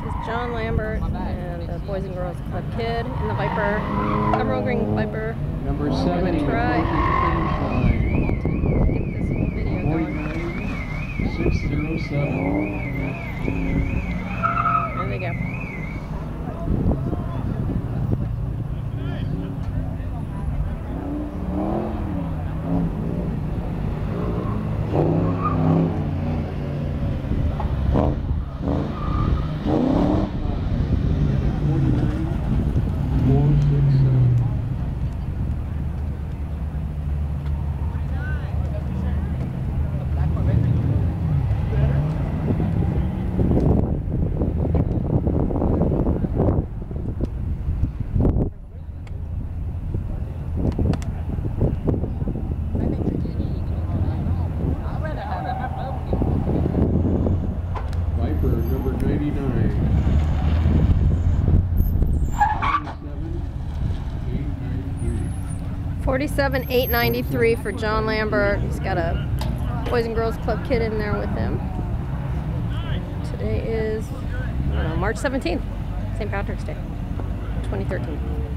is John Lambert and the Boys and Girls Club Kid in the Viper, Emerald Green Viper. Number 7, I'm gonna try to get this whole video going. 607. There they go. Number 99. 47,893 for John Lambert. He's got a Boys and Girls Club Kid in there with him. Today is March 17th, St. Patrick's Day, 2013.